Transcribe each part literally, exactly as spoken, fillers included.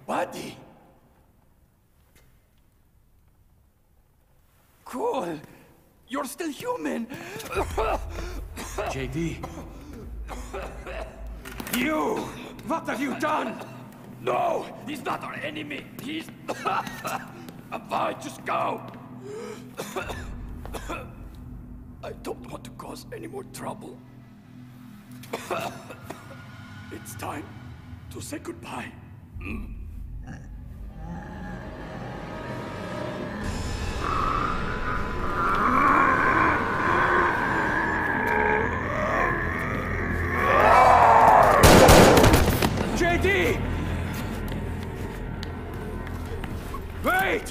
Buddy! Cool! You're still human! J D. You! What have you done? No! He's not our enemy! He's... Fine, just go! I don't want to cause any more trouble. It's time to say goodbye. Mm. J D! Wait!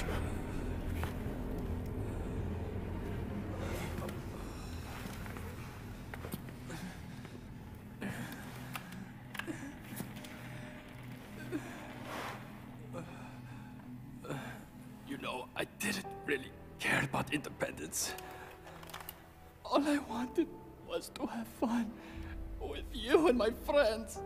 You know, I didn't really care about independence. All I wanted was to have fun with you and my friends.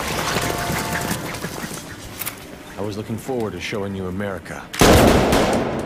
I was looking forward to showing you America.